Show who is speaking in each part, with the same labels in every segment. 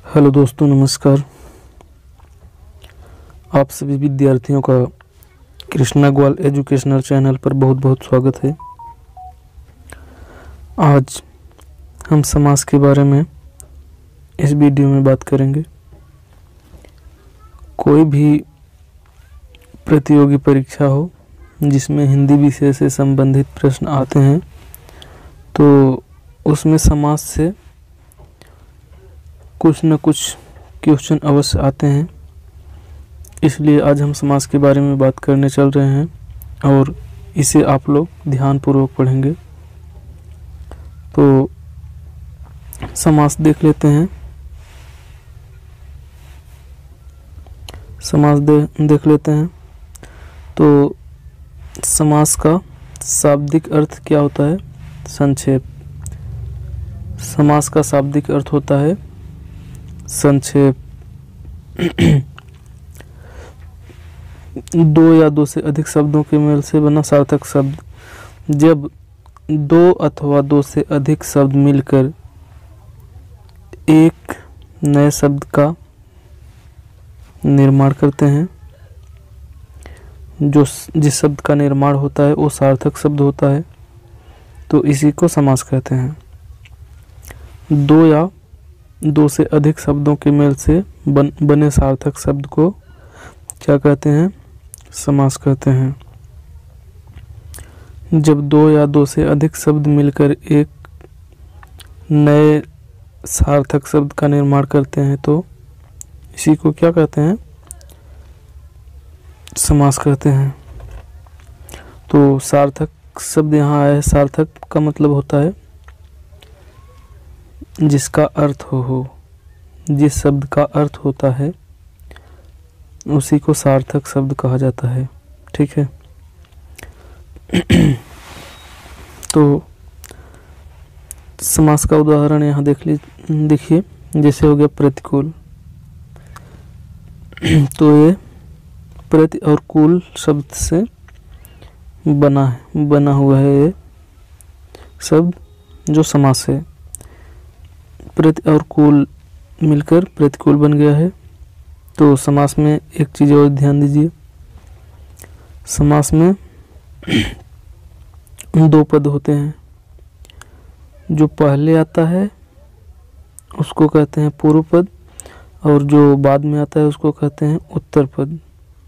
Speaker 1: Hello दोस्तों, नमस्कार। आप सभी विद्यार्थियों का कृष्णा ग्वाल एजुकेशनल चैनल पर बहुत बहुत स्वागत है। आज हम समास के बारे में इस वीडियो में बात करेंगे। कोई भी प्रतियोगी परीक्षा हो जिसमें हिंदी विषय से संबंधित प्रश्न आते हैं तो उसमें समास से कुछ न कुछ क्वेश्चन अवश्य आते हैं। इसलिए आज हम समास के बारे में बात करने चल रहे हैं और इसे आप लोग ध्यानपूर्वक पढ़ेंगे। तो समास देख लेते हैं। समास देख लेते हैं। तो समास का शाब्दिक अर्थ क्या होता है? संक्षेप। समास का शाब्दिक अर्थ होता है संक्षेप। दो या दो से अधिक शब्दों के मेल से बना सार्थक शब्द। जब दो अथवा दो से अधिक शब्द मिलकर एक नए शब्द का निर्माण करते हैं, जिस शब्द का निर्माण होता है वो सार्थक शब्द होता है, तो इसी को समास कहते हैं। दो या दो से अधिक शब्दों के मेल से बने सार्थक शब्द को क्या कहते हैं? समास कहते हैं। जब दो या दो से अधिक शब्द मिलकर एक नए सार्थक शब्द का निर्माण करते हैं तो इसी को क्या कहते हैं? समास कहते हैं। तो सार्थक शब्द यहाँ आया है। सार्थक का मतलब होता है जिसका अर्थ हो। जिस शब्द का अर्थ होता है उसी को सार्थक शब्द कहा जाता है। ठीक है। तो समास का उदाहरण यहाँ देखिए। जैसे हो गया प्रतिकूल। तो ये प्रति और कूल शब्द से बना हुआ है ये शब्द जो समास है। प्रति और कूल मिलकर प्रतिकूल बन गया है। तो समास में एक चीज़ और ध्यान दीजिए। समास में दो पद होते हैं। जो पहले आता है उसको कहते हैं पूर्व पद और जो बाद में आता है उसको कहते हैं उत्तर पद।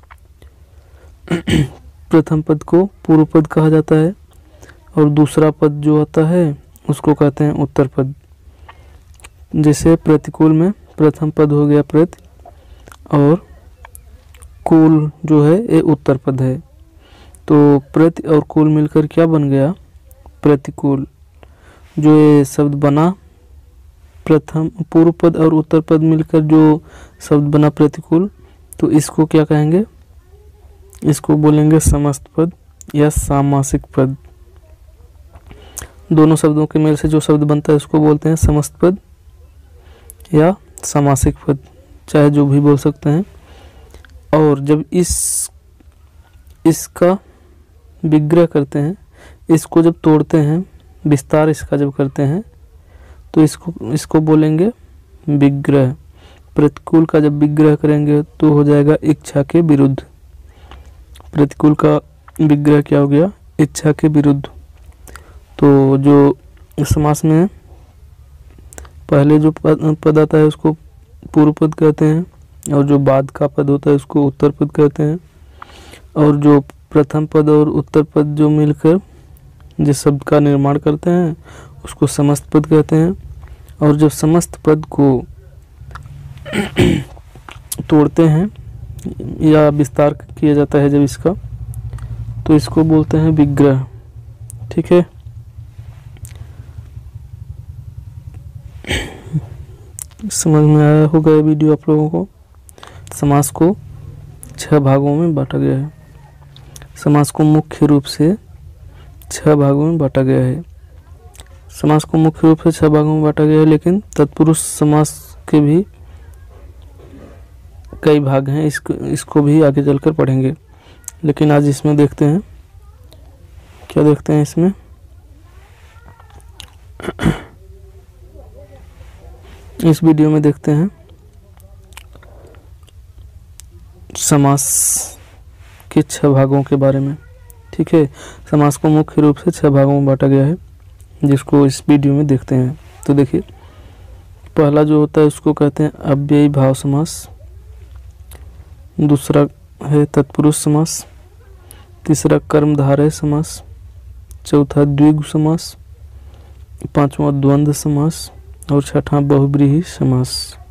Speaker 1: प्रथम पद को पूर्व पद कहा जाता है और दूसरा पद जो आता है उसको कहते हैं उत्तर पद। जैसे प्रतिकूल में प्रथम पद हो गया प्रति और कूल जो है ये उत्तर पद है। तो प्रति और कूल मिलकर क्या बन गया? प्रतिकूल। जो ये शब्द बना प्रथम पूर्व पद और उत्तर पद मिलकर जो शब्द बना प्रतिकूल, तो इसको क्या कहेंगे? इसको बोलेंगे समस्त पद या सामासिक पद। दोनों शब्दों के मेल से जो शब्द बनता है उसको बोलते हैं समस्त पद या सामासिक पद, चाहे जो भी बोल सकते हैं। और जब इसका विग्रह करते हैं, इसको जब तोड़ते हैं, विस्तार इसका जब करते हैं तो इसको बोलेंगे विग्रह। प्रतिकूल का जब विग्रह करेंगे तो हो जाएगा इच्छा के विरुद्ध। प्रतिकूल का विग्रह क्या हो गया? इच्छा के विरुद्ध। तो जो समास में पहले जो पद आता है उसको पूर्व पद कहते हैं और जो बाद का पद होता है उसको उत्तर पद कहते हैं। और जो प्रथम पद और उत्तर पद जो मिलकर जिस शब्द का निर्माण करते हैं उसको समस्त पद कहते हैं। और जब समस्त पद को तोड़ते हैं या विस्तार किया जाता है जब इसका, तो इसको बोलते हैं विग्रह। ठीक है। समझ में आया होगा ये वीडियो आप लोगों को। समास को 6 भागों में बांटा गया है। समास को मुख्य रूप से 6 भागों में बांटा गया है। समास को मुख्य रूप से 6 भागों में बांटा गया है, लेकिन तत्पुरुष समास के भी कई भाग हैं। इसको भी आगे चलकर पढ़ेंगे, लेकिन आज इसमें देखते हैं। क्या देखते हैं इसमें? इस वीडियो में देखते हैं समास के 6 भागों के बारे में। ठीक है, समास को मुख्य रूप से 6 भागों में बांटा गया है, जिसको इस वीडियो में देखते हैं। तो देखिए, पहला जो होता है उसको कहते हैं अव्ययी भाव समास, दूसरा है तत्पुरुष समास, तीसरा कर्मधारय समास, चौथा द्विगु समास, पांचवा द्वंद्व समास और छठा बहुब्रीहि समास।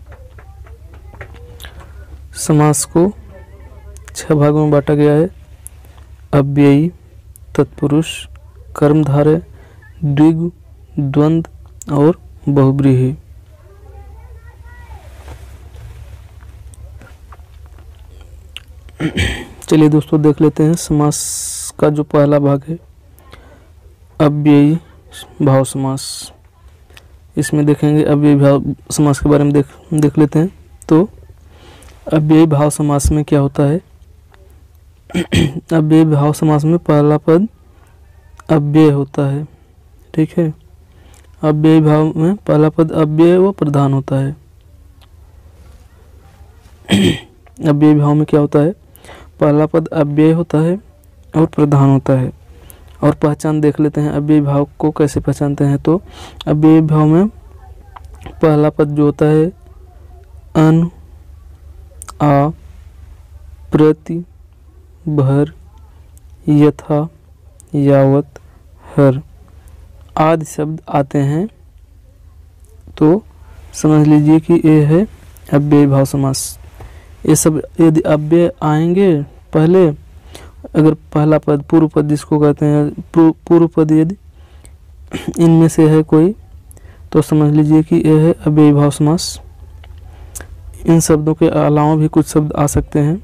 Speaker 1: समास को 6 भागों में बांटा गया है, अव्ययी, तत्पुरुष, कर्मधारय, द्विगु, द्वंद्व और बहुब्रीहि। चलिए दोस्तों, देख लेते हैं समास का जो पहला भाग है, अव्ययी भाव समास। इसमें देखेंगे अव्ययी भाव समास के बारे में देख लेते हैं। तो अव्ययी भाव समास में क्या होता है? अव्ययी भाव समास में पहला पद अव्यय होता है। ठीक है, अव्ययी भाव में पहला पद अव्यय व प्रधान होता है। अव्ययी भाव में क्या होता है? पहला पद अव्यय होता है और प्रधान होता है। और पहचान देख लेते हैं अव्ययी भाव को कैसे पहचानते हैं। तो अव्ययी भाव में पहला पद जो होता है अन, आ, प्रति, भर, यथा, यावत, हर आदि शब्द आते हैं, तो समझ लीजिए कि ये है अव्ययी भाव समास। ये सब यदि अव्यय आएंगे पहले, अगर पहला पद पूर्व पद जिसको कहते हैं पूर्व पद यदि इनमें से है कोई, तो समझ लीजिए कि यह है अव्ययी भाव समास। इन शब्दों के अलावा भी कुछ शब्द आ सकते हैं।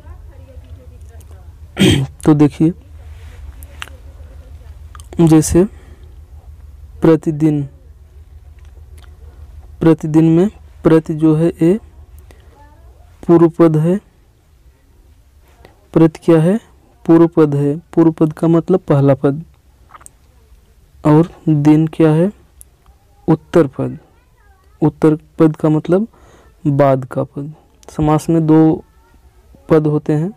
Speaker 1: तो देखिए, जैसे प्रतिदिन, प्रतिदिन में प्रति जो है ये पूर्व पद है। प्रति क्या है? पूर्व पद है। पूर्व पद का मतलब पहला पद। और दिन क्या है? उत्तर पद। उत्तर पद का मतलब बाद का पद। समास में 2 पद होते हैं,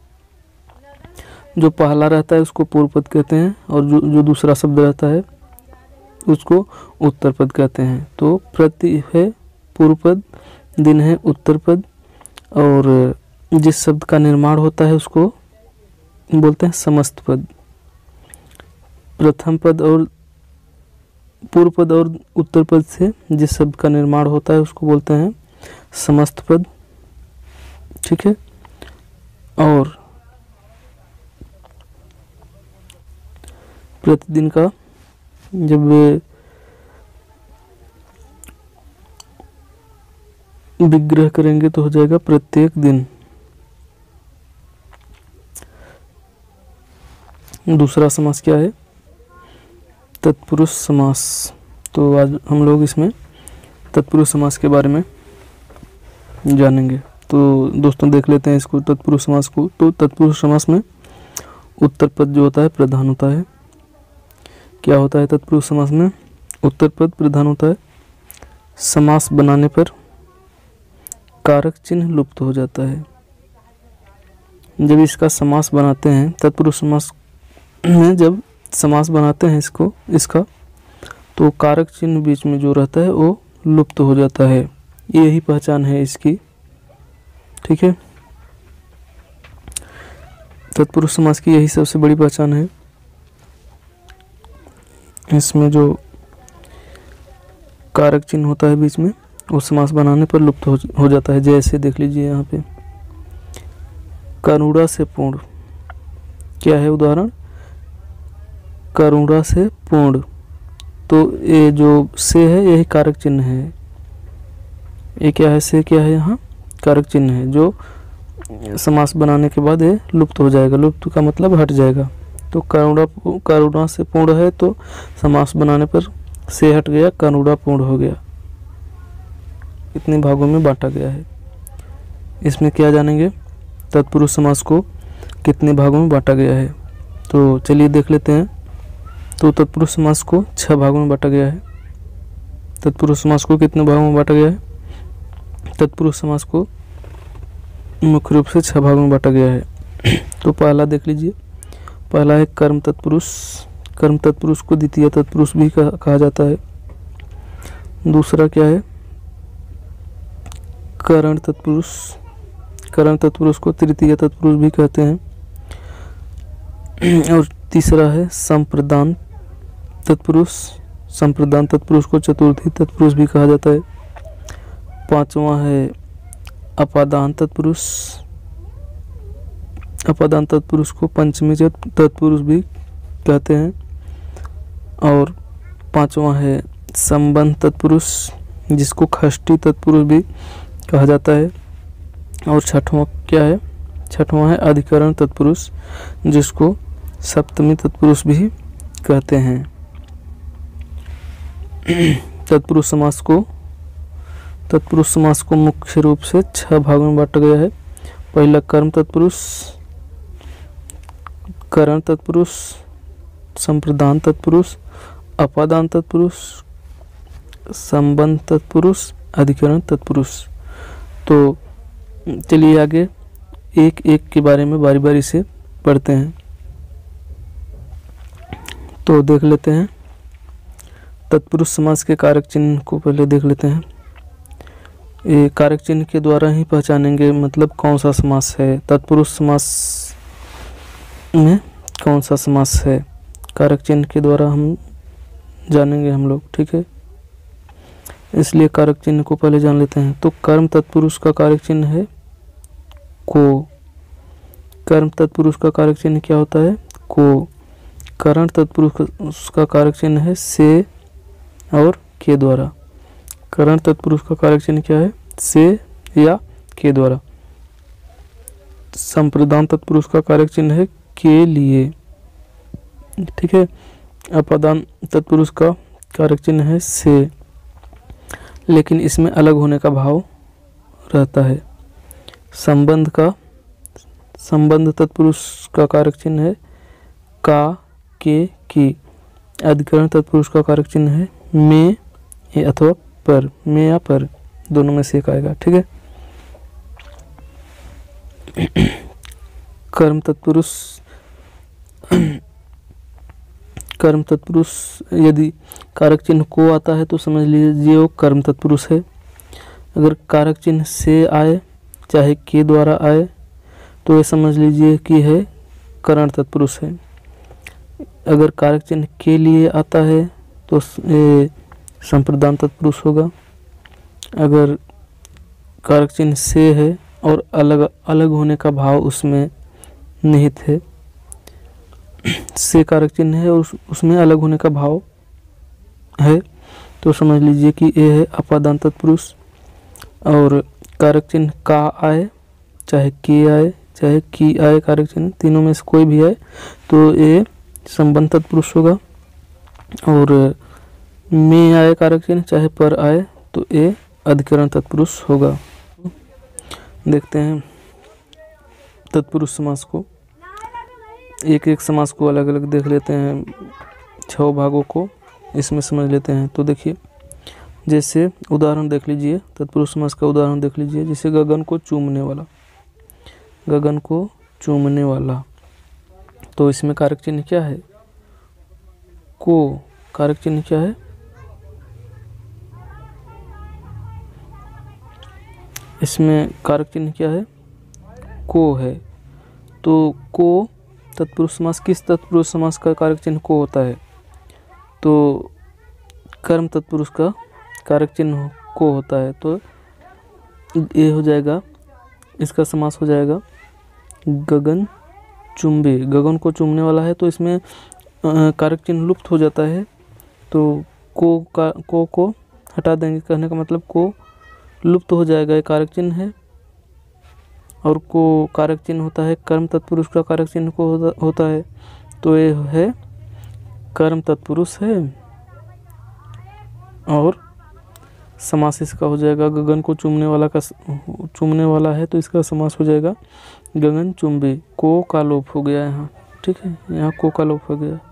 Speaker 1: जो पहला रहता है उसको पूर्व पद कहते हैं, और जो दूसरा शब्द रहता है उसको उत्तर पद कहते हैं। तो प्रति है पूर्व पद, दिन है उत्तर पद, और जिस शब्द का निर्माण होता है उसको बोलते हैं समस्त पद। प्रथम पद और पूर्व पद और उत्तर पद से जिस शब्द का निर्माण होता है उसको बोलते हैं समस्त पद। ठीक है, और प्रतिदिन का जब विग्रह करेंगे तो हो जाएगा प्रत्येक दिन। दूसरा समास क्या है? तत्पुरुष समास। तो आज हम लोग इसमें तत्पुरुष समास के बारे में जानेंगे। तो दोस्तों देख लेते हैं इसको, तत्पुरुष समास को। तो तत्पुरुष समास में उत्तर पद जो होता है प्रधान होता है। क्या होता है तत्पुरुष समास में? उत्तर पद प्रधान होता है। समास बनाने पर कारक चिन्ह लुप्त हो जाता है। जब इसका समास बनाते हैं, तत्पुरुष समास में जब समास बनाते हैं इसका तो कारक चिन्ह बीच में जो रहता है वो लुप्त हो जाता है। यही पहचान है इसकी। ठीक है, तत्पुरुष समास की यही सबसे बड़ी पहचान है। इसमें जो कारक चिन्ह होता है बीच में वो समास बनाने पर लुप्त हो जाता है। जैसे देख लीजिए यहाँ पे, करुणा से पूर्ण, क्या है उदाहरण? करुणा से पूर्ण। तो ये जो से है यही कारक चिन्ह है। ये क्या है? से क्या है? यहाँ कारक चिन्ह है, जो समास बनाने के बाद ये लुप्त हो जाएगा। लुप्त का मतलब हट जाएगा। तो करुणा से पूर्ण है, तो समास बनाने पर से हट गया, करुणा पूर्ण हो गया। इतने भागों में बांटा गया है। इसमें क्या जानेंगे? तत्पुरुष समास को कितने भागों में बांटा गया है। तो चलिए देख लेते हैं। तो तत्पुरुष समास को 6 भागों में बांटा गया है। तत्पुरुष समास को कितने भागों में बांटा गया है? तत्पुरुष समास को मुख्य रूप से 6 भागों में बांटा गया है। तो पहला देख लीजिए, पहला है कर्म तत्पुरुष। कर्म तत्पुरुष को द्वितीय तत्पुरुष भी कहा जाता है। दूसरा क्या है, करण तत्पुरुष। करण तत्पुरुष को तृतीय तत्पुरुष भी कहते हैं। और तीसरा है संप्रदान तत्पुरुष। संप्रदान तत्पुरुष को चतुर्थी तत्पुरुष भी कहा जाता है। पांचवा है अपादान तत्पुरुष। अपादान तत्पुरुष को पंचमी तत्पुरुष भी कहते हैं। और पांचवा है संबंध तत्पुरुष, जिसको षष्ठी तत्पुरुष भी कहा जाता है। और छठवां क्या है, छठवां है अधिकरण तत्पुरुष, जिसको सप्तमी तत्पुरुष भी कहते हैं। तत्पुरुष समास को मुख्य रूप से 6 भागों में बांटा गया है। पहला कर्म तत्पुरुष, करण तत्पुरुष, संप्रदान तत्पुरुष, अपादान तत्पुरुष, संबंध तत्पुरुष, अधिकरण तत्पुरुष। तो चलिए आगे एक एक के बारे में बारी बारी से पढ़ते हैं। तो देख लेते हैं तत्पुरुष समास के कारक चिन्ह को पहले देख लेते हैं। ये कारक चिन्ह के द्वारा ही पहचानेंगे मतलब कौन सा समास है, तत्पुरुष समास में कौन सा समास है, कारक चिन्ह के द्वारा हम जानेंगे हम लोग, ठीक है। इसलिए कारक चिन्ह को पहले जान लेते हैं। तो कर्म तत्पुरुष का कारक चिन्ह है को। कर्म तत्पुरुष का कारक चिन्ह क्या होता है, को। करण तत्पुरुष का कारक चिन्ह है से और के द्वारा। करण तत्पुरुष का कारक चिन्ह क्या है, से या के द्वारा। संप्रदान तत्पुरुष का कारक चिन्ह है के लिए, ठीक है। अपादान तत्पुरुष का कारक चिन्ह है से, लेकिन इसमें अलग होने का भाव रहता है। संबंध तत्पुरुष का कारक चिन्ह है का, के, की। अधिकरण तत्पुरुष का कारक चिन्ह है में अथवा पर, में या पर, दोनों में से एक आएगा, ठीक है। कर्म तत्पुरुष यदि कारक चिन्ह को आता है तो समझ लीजिए वो कर्म तत्पुरुष है। अगर कारक चिन्ह से आए चाहे के द्वारा आए तो ये समझ लीजिए कि है करण तत्पुरुष है। अगर कारक चिन्ह के लिए आता है तो ये संप्रदान तत्पुरुष होगा। अगर कारक चिन्ह से है और अलग अलग होने का भाव उसमें निहित है, से कारक चिन्ह है और उसमें अलग होने का भाव है, तो समझ लीजिए कि ये है अपादान तत्पुरुष। और कारक चिन्ह का आए चाहे के आए चाहे की आए, कारक चिन्ह तीनों में से कोई भी आए तो ये संबंध तत्पुरुष होगा। और में आए कारक चिन्ह चाहे पर आए तो ये अधिकरण तत्पुरुष होगा। देखते हैं तत्पुरुष समास को, एक एक समास को अलग अलग देख लेते हैं, 6 भागों को इसमें समझ लेते हैं। तो देखिए, जैसे उदाहरण देख लीजिए, तत्पुरुष समास का उदाहरण देख लीजिए। जैसे गगन को चूमने वाला, गगन को चूमने वाला, तो इसमें कारक चिन्ह क्या है, को। कारक चिन्ह क्या है, इसमें कारक चिन्ह क्या है, को है। तो को तत्पुरुष समास, किस तत्पुरुष समास का कारक चिन्ह को होता है, तो कर्म तत्पुरुष का कारक चिन्ह को होता है। तो ये हो जाएगा, इसका समास हो जाएगा गगन चुंबे। गगन को चूमने वाला है तो इसमें कारक चिन्ह लुप्त हो जाता है, तो को हटा देंगे। कहने का मतलब को लुप्त हो जाएगा, ये कारक चिन्ह है। और को कारक चिन्ह होता है कर्म तत्पुरुष का कारक चिन्ह को होता है, तो ये है कर्म तत्पुरुष है। और समास इसका हो जाएगा, गगन को चूमने वाला है तो इसका समास हो जाएगा गगन चुंबे। को का लोप हो गया यहाँ, ठीक है, यहाँ को का लोप हो गया।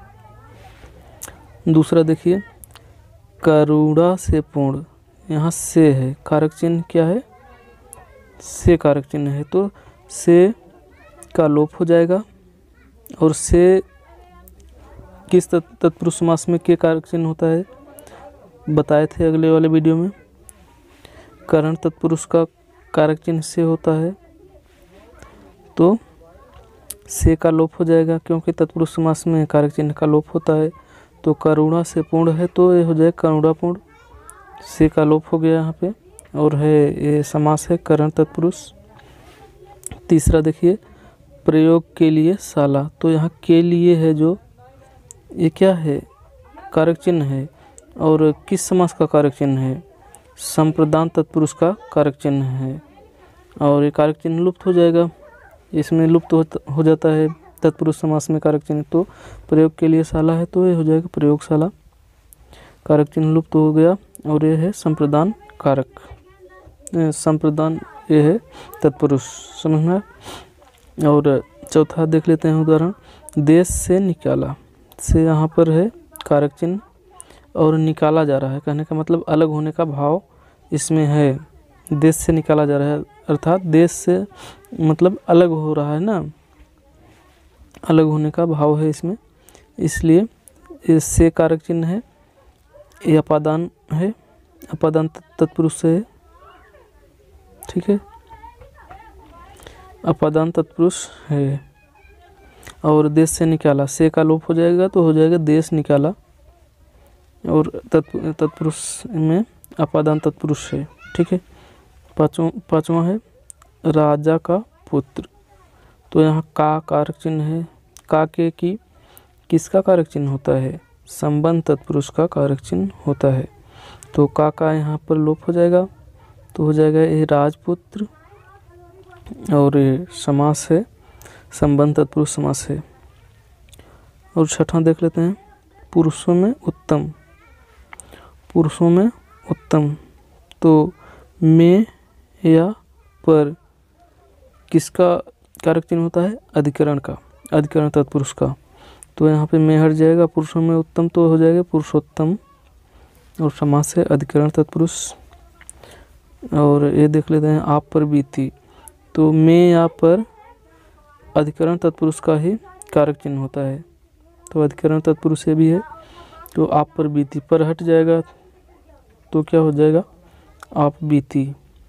Speaker 1: दूसरा देखिए, करुणा से पूर्ण, यहाँ से है, कारक चिन्ह क्या है, से कारक चिन्ह है तो से का लोप हो जाएगा। और से किस तत्पुरुष समास में के कारक चिन्ह होता है बताए थे अगले वाले वीडियो में। करण तत्पुरुष का कारक चिन्ह से होता है तो से का लोप हो जाएगा, क्योंकि तत्पुरुष समास में कारक चिन्ह का लोप होता है। तो करुणा से पूर्ण है तो ये हो जाएगा करुणापूर्ण, से का लोप हो गया यहाँ पे, और है ये समास है करण तत्पुरुष। तीसरा देखिए प्रयोग के लिए साला, तो यहाँ के लिए है जो ये क्या है कारक चिन्ह है, और किस समास का कारक चिन्ह है संप्रदान तत्पुरुष का कारक चिन्ह है, और ये कारक चिन्ह लुप्त हो जाएगा, इसमें लुप्त हो जाता है तत्पुरुष समास में कारक चिन्ह। तो प्रयोग के लिए साला है तो ये हो जाएगा प्रयोगशाला, कारक चिन्ह लुप्त हो गया, और ये है संप्रदान कारक, संप्रदान ये है तत्पुरुष, समझना। और चौथा देख लेते हैं उदाहरण, देश से निकाला, से यहाँ पर है कारक चिन्ह और निकाला जा रहा है, कहने का मतलब अलग होने का भाव इसमें है, देश से निकाला जा रहा है अर्थात देश से मतलब अलग हो रहा है ना, अलग होने का भाव है इसमें, इसलिए इससे कारक चिन्ह है। ये अपादान है, अपादान तत्पुरुष से है, ठीक है, अपादान तत्पुरुष है। और देश से निकाला, से का लोप हो जाएगा तो हो जाएगा देश निकाला, और तत्पुरुष में अपादान तत्पुरुष है, ठीक है। पाँचवा है राजा का पुत्र, तो यहाँ का कारक चिन्ह है, का के की किसका कारक चिन्ह होता है संबंध तत्पुरुष का कारक चिन्ह होता है, तो का यहाँ पर लोप हो जाएगा तो हो जाएगा ये राजपुत्र, और ये समास है संबंध तत्पुरुष समास है। और छठा देख लेते हैं पुरुषों में उत्तम, पुरुषों में उत्तम, तो में या पर किसका कारक चिन्ह होता है अधिकरण का, अधिकरण तत्पुरुष का, तो यहाँ पे में हट जाएगा, पुरुषों में उत्तम तो हो जाएगा पुरुषोत्तम, और समास है अधिकरण तत्पुरुष। और ये देख लेते हैं आप पर बीती, तो में या पर अधिकरण तत्पुरुष का ही कारक चिन्ह होता है, तो अधिकरण तत्पुरुष से भी है, तो आप पर बीती, पर हट जाएगा तो क्या हो जाएगा आप बीती।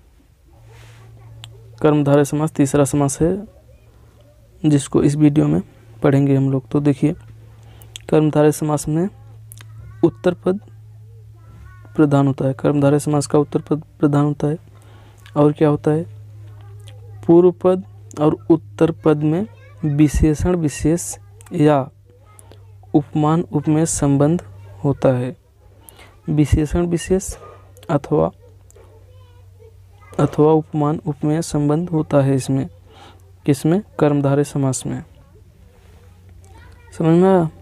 Speaker 1: कर्मधारय समास तीसरा समास है जिसको इस वीडियो में पढ़ेंगे हम लोग। तो देखिए कर्मधारय समास में उत्तर पद प्रधान होता है, कर्मधारय समास का उत्तर पद प्रधान होता है, और क्या होता है पूर्व पद और उत्तर पद में विशेषण विशेष या उपमान उपमेय संबंध होता है, विशेषण विशेष अथवा उपमान उपमेय संबंध होता है इसमें, किसमें कर्मधारय समास में, समझ में आया।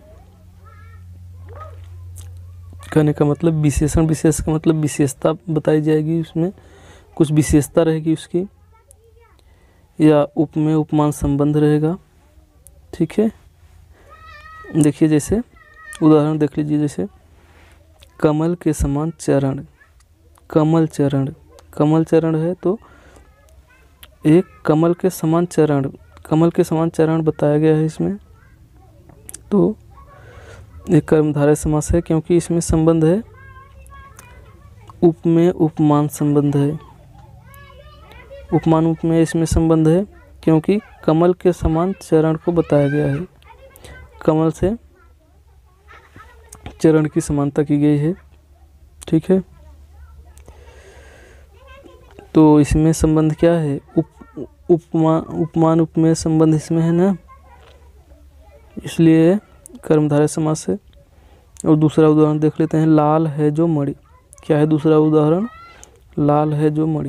Speaker 1: कहने का मतलब विशेषण विशेष का मतलब विशेषता बताई जाएगी, उसमें कुछ विशेषता रहेगी उसकी, या उपमेय उपमान संबंध रहेगा, ठीक है। देखिए जैसे उदाहरण देख लीजिए, जैसे कमल के समान चरण, कमल चरण, कमल चरण है तो एक कमल के समान चरण, कमल के समान चरण बताया गया है इसमें, तो एक कर्मधारय समास है क्योंकि इसमें संबंध है उपमेय उपमान संबंध है, उपमान उपमेय इसमें संबंध है क्योंकि कमल के समान चरण को बताया गया है, कमल से चरण की समानता की गई है, ठीक है। तो इसमें संबंध क्या है उपमान उपमेय संबंध इसमें है ना, इसलिए कर्मधारय समास है। और दूसरा उदाहरण देख लेते हैं, लाल है जो मणि, क्या है दूसरा उदाहरण लाल है जो मणि,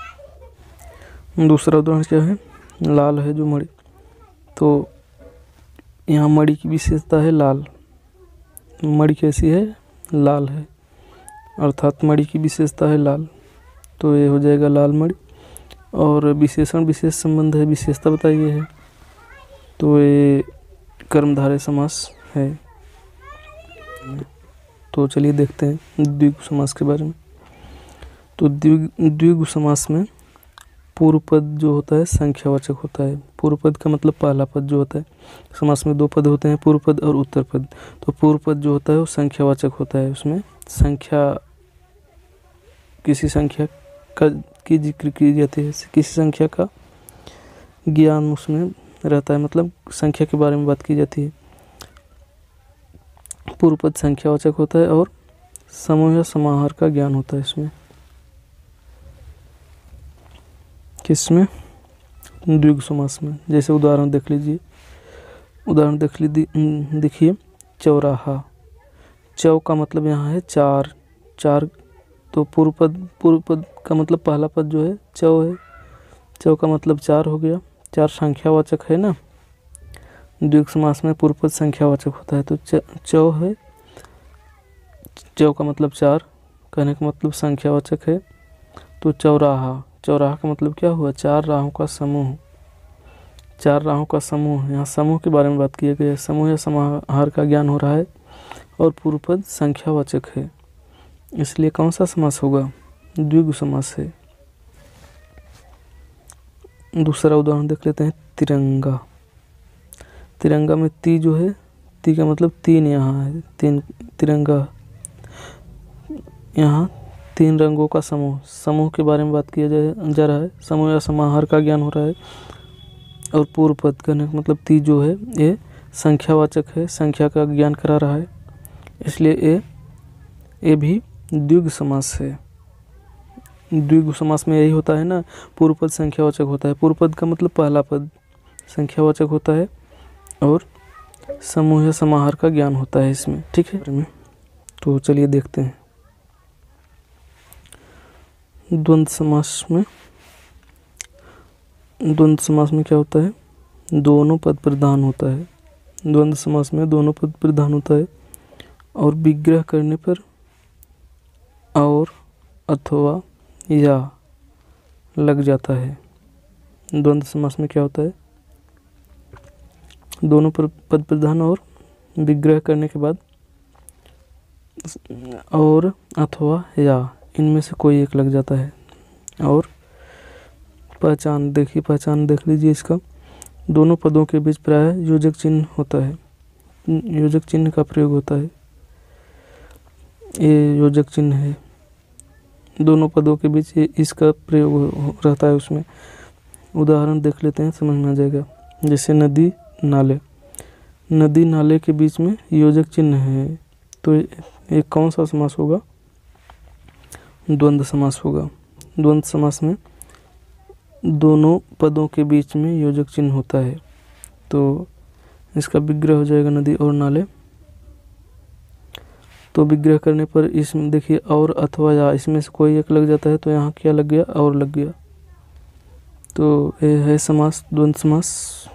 Speaker 1: दूसरा उदाहरण क्या है लाल है जो मणि, तो यहाँ मणि की विशेषता है लाल, मणि कैसी है लाल है, अर्थात मणि की विशेषता है लाल, तो ये हो जाएगा लाल मणि। और विशेषण विशेष संबंध है, विशेषता बताई गई है, तो ये कर्मधारय समास है। तो चलिए देखते हैं द्विगु समास के बारे में। तो द्विगु समास में पूर्व पद जो होता है संख्यावाचक होता है। पूर्व पद का मतलब पहला पद जो होता है, समास में दो पद होते हैं, पूर्व पद और उत्तर पद। तो पूर्व पद जो होता है वो संख्यावाचक होता है, उसमें संख्या, किसी संख्या का की जिक्र की जाती है, किसी संख्या का ज्ञान उसमें रहता है, मतलब संख्या के बारे में बात की जाती है। पूर्व पद संख्यावाचक होता है और समूह या समाहार का ज्ञान होता है इसमें। किसमें? द्विगु समास में। जैसे उदाहरण देख लीजिए, उदाहरण देखिए, चौराहा। चौ का मतलब यहाँ है चार, चार। तो पूर्व पद का मतलब पहला पद जो है चौ है, चौ का मतलब चार हो गया, चार संख्यावाचक है ना। द्विगु समास में पूर्व पद संख्यावाचक होता है, तो चौ है, चौ का मतलब चार, कहने का मतलब संख्यावाचक है। तो चौराहा, चौराहा का मतलब क्या हुआ? चार राहों का समूह, चार राहों का समूह। यहाँ समूह के बारे में बात की गई है, समूह या समाहार का ज्ञान हो रहा है और पूर्व पद संख्यावाचक है, इसलिए कौन सा समास होगा? द्विगु समास है। दूसरा उदाहरण देख लेते हैं, तिरंगा। तिरंगा में ती जो है, ती का मतलब तीन यहाँ है, तीन। तिरंगा यहाँ तीन रंगों का समूह, समूह के बारे में बात किया जा रहा है, समूह या समाहार का ज्ञान हो रहा है। और पूर्व पद करने का मतलब ती जो है ये संख्यावाचक है, संख्या का ज्ञान करा रहा है, इसलिए ये भी द्विगु समास है। द्विगु समास में यही होता है ना, पूर्व पद संख्यावाचक होता है, पूर्व पद का मतलब पहला पद संख्यावाचक होता है और समूह या समाहार का ज्ञान होता है इसमें, ठीक है। तो चलिए देखते हैं द्वंद्व समास में। द्वंद्व समास में क्या होता है? दोनों पद प्रधान होता है। द्वंद्व समास में दोनों पद प्रधान होता है और विग्रह करने पर और अथवा या लग जाता है। द्वंद्व समास में क्या होता है? दोनों पद प्रधान और विग्रह करने के बाद और अथवा या इनमें से कोई एक लग जाता है। और पहचान देखिए, पहचान देख लीजिए इसका। दोनों पदों के बीच प्राय योजक चिन्ह होता है, योजक चिन्ह का प्रयोग होता है, ये योजक चिन्ह है। दोनों पदों के बीच इसका प्रयोग रहता है उसमें। उदाहरण देख लेते हैं, समझ में आ जाएगा। जैसे नदी नाले, नदी नाले के बीच में योजक चिन्ह है, तो ये कौन सा समास होगा? द्वंद्व समास होगा। द्वंद्व समास में दोनों पदों के बीच में योजक चिन्ह होता है, तो इसका विग्रह हो जाएगा नदी और नाले। तो विग्रह करने पर इसमें देखिए और अथवा या इसमें से कोई एक लग जाता है, तो यहाँ क्या लग गया? और लग गया। तो ये है समास, द्वंद्व समास।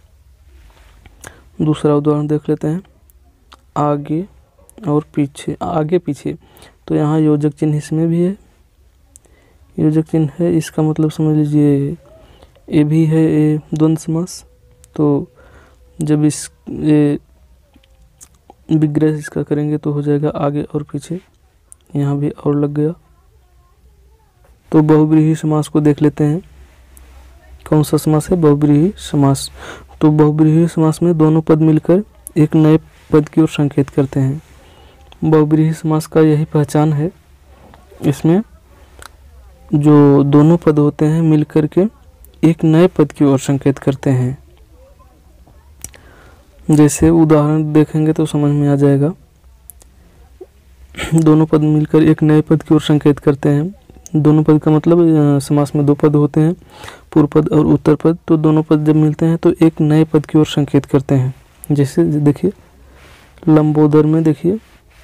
Speaker 1: दूसरा उदाहरण देख लेते हैं, आगे और पीछे। आगे पीछे, तो यहाँ योजक चिन्ह इसमें भी है, योजक चिन्ह है, इसका मतलब समझ लीजिए ये भी है ये द्वंद्व समास। तो जब ये विग्रह इसका करेंगे तो हो जाएगा आगे और पीछे, यहाँ भी और लग गया। तो बहुव्रीहि समास को देख लेते हैं, कौन सा समास है? बहुव्रीहि समास। तो बहुव्रीहि समास में दोनों पद मिलकर एक नए पद की ओर संकेत करते हैं। बहुव्रीहि समास का यही पहचान है, इसमें जो दोनों पद होते हैं मिलकर के एक नए पद की ओर संकेत करते हैं। जैसे उदाहरण देखेंगे तो समझ में आ जाएगा। दोनों पद मिलकर एक नए पद की ओर संकेत करते हैं। दोनों पद का मतलब समास में दो पद होते हैं, पूर्व पद और उत्तर पद। तो दोनों पद जब मिलते हैं तो एक नए पद की ओर संकेत करते हैं। जैसे देखिए लंबोदर में, देखिए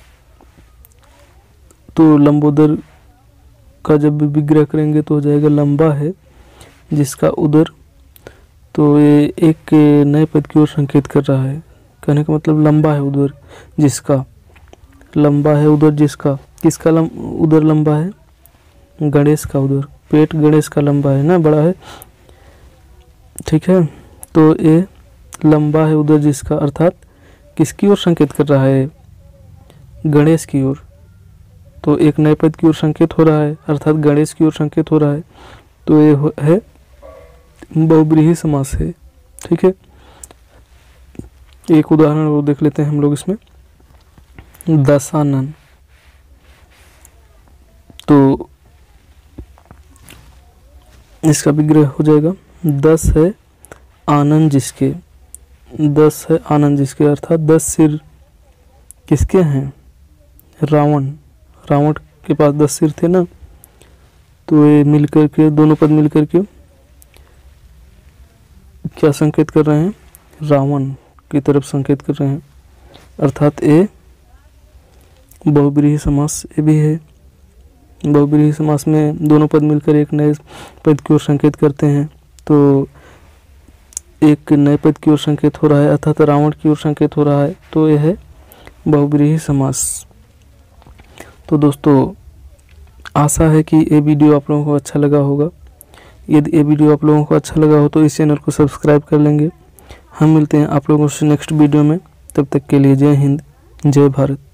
Speaker 1: तो लंबोदर का जब भी विग्रह करेंगे तो हो जाएगा लंबा है जिसका उदर, तो ये एक नए पद की ओर संकेत कर रहा है। कहने का मतलब लंबा है उदर जिसका, लंबा है उदर जिसका। किसका उदर लंबा है? गणेश का उदर, पेट गणेश का लंबा है ना, बड़ा है, ठीक है। तो ये लंबा है उदर जिसका अर्थात किसकी ओर संकेत कर रहा है? गणेश की ओर। तो एक नए पद की ओर संकेत हो रहा है, अर्थात गणेश की ओर संकेत हो रहा है। तो ये है बहुब्रीहि समास है। ठीक है, एक उदाहरण वो देख लेते हैं हम लोग इसमें, दशानन। तो इसका विग्रह हो जाएगा 10 है आनंद जिसके, 10 है आनंद जिसके, अर्थात 10 सिर किसके हैं? रावण। रावण के पास 10 सिर थे ना, तो ये मिलकर के दोनों पद मिलकर के क्या संकेत कर रहे हैं? रावण की तरफ संकेत कर रहे हैं, अर्थात ये बहुब्रीहि समास ये भी है। बहुब्रीहि समास में दोनों पद मिलकर एक नए पद की ओर संकेत करते हैं, तो एक नए पद की ओर संकेत हो रहा है, अर्थात रावण की ओर संकेत हो रहा है, तो यह है बहुब्रीहि समास। तो दोस्तों आशा है कि ये वीडियो आप लोगों को अच्छा लगा होगा। यदि ये वीडियो आप लोगों को अच्छा लगा हो तो इस चैनल को सब्सक्राइब कर लेंगे। हम मिलते हैं आप लोगों से नेक्स्ट वीडियो में, तब तक के लिए जय हिंद, जय भारत।